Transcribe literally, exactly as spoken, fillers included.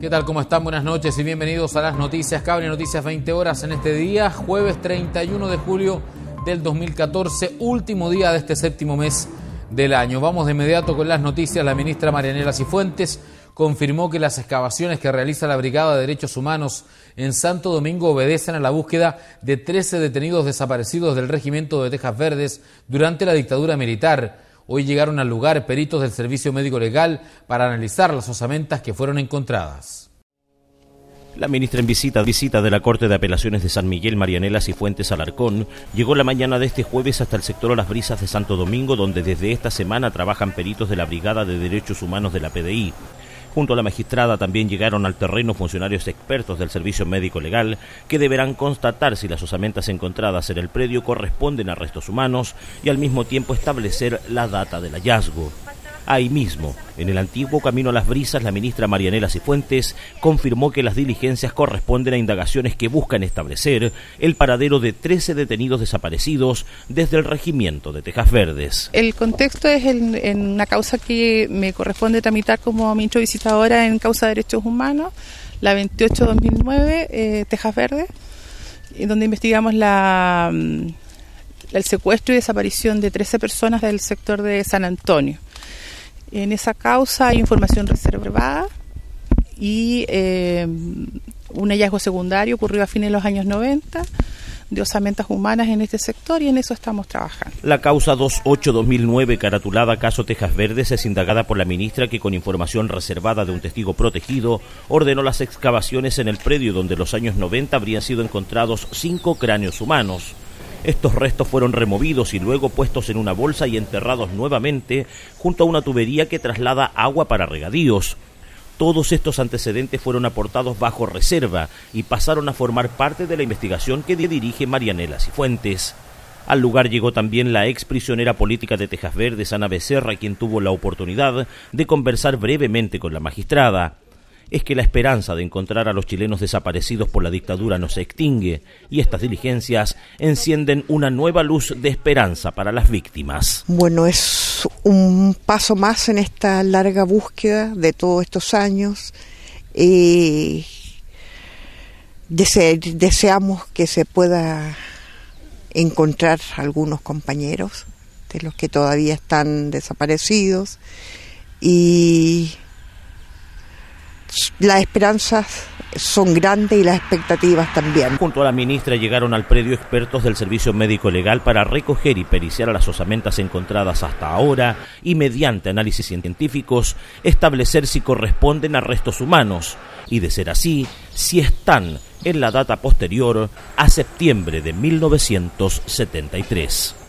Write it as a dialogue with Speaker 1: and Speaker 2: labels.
Speaker 1: ¿Qué tal? ¿Cómo están? Buenas noches y bienvenidos a las noticias Cable Noticias veinte horas en este día, jueves treinta y uno de julio del dos mil catorce, último día de este séptimo mes del año. Vamos de inmediato con las noticias. La ministra Marianela Cifuentes confirmó que las excavaciones que realiza la Brigada de Derechos Humanos en Santo Domingo obedecen a la búsqueda de trece detenidos desaparecidos del regimiento de Tejas Verdes durante la dictadura militar. Hoy llegaron al lugar peritos del Servicio Médico Legal para analizar las osamentas que fueron encontradas.
Speaker 2: La ministra en visita, visita de la Corte de Apelaciones de San Miguel, Marianela Cifuentes Alarcón, llegó la mañana de este jueves hasta el sector Las Brisas de Santo Domingo, donde desde esta semana trabajan peritos de la Brigada de Derechos Humanos de la P D I. Junto a la magistrada también llegaron al terreno funcionarios expertos del Servicio Médico Legal que deberán constatar si las osamentas encontradas en el predio corresponden a restos humanos y al mismo tiempo establecer la data del hallazgo. Ahí mismo, en el antiguo camino a Las Brisas, la ministra Marianela Cifuentes confirmó que las diligencias corresponden a indagaciones que buscan establecer el paradero de trece detenidos desaparecidos desde el regimiento de Tejas Verdes.
Speaker 3: El contexto es en, en una causa que me corresponde tramitar como ministro visitadora en causa de derechos humanos, la veintiocho barra dos mil nueve, eh, Tejas Verdes, en donde investigamos la, el secuestro y desaparición de trece personas del sector de San Antonio. En esa causa hay información reservada y eh, un hallazgo secundario ocurrió a fines de los años noventa de osamentas humanas en este sector y en eso estamos trabajando.
Speaker 2: La causa veintiocho barra dos mil nueve, caratulada Caso Tejas Verdes, es indagada por la ministra que con información reservada de un testigo protegido ordenó las excavaciones en el predio donde en los años noventa habrían sido encontrados cinco cráneos humanos. Estos restos fueron removidos y luego puestos en una bolsa y enterrados nuevamente junto a una tubería que traslada agua para regadíos. Todos estos antecedentes fueron aportados bajo reserva y pasaron a formar parte de la investigación que dirige Marianela Cifuentes. Al lugar llegó también la ex prisionera política de Tejas Verdes, Ana Becerra, quien tuvo la oportunidad de conversar brevemente con la magistrada. Es que la esperanza de encontrar a los chilenos desaparecidos por la dictadura no se extingue y estas diligencias encienden una nueva luz de esperanza para las víctimas.
Speaker 4: Bueno, es un paso más en esta larga búsqueda de todos estos años. Eh, dese, deseamos que se pueda encontrar algunos compañeros de los que todavía están desaparecidos y las esperanzas son grandes y las expectativas también.
Speaker 2: Junto a la ministra llegaron al predio expertos del Servicio Médico Legal para recoger y periciar las osamentas encontradas hasta ahora y mediante análisis científicos establecer si corresponden a restos humanos y, de ser así, si están en la data posterior a septiembre de mil novecientos setenta y tres.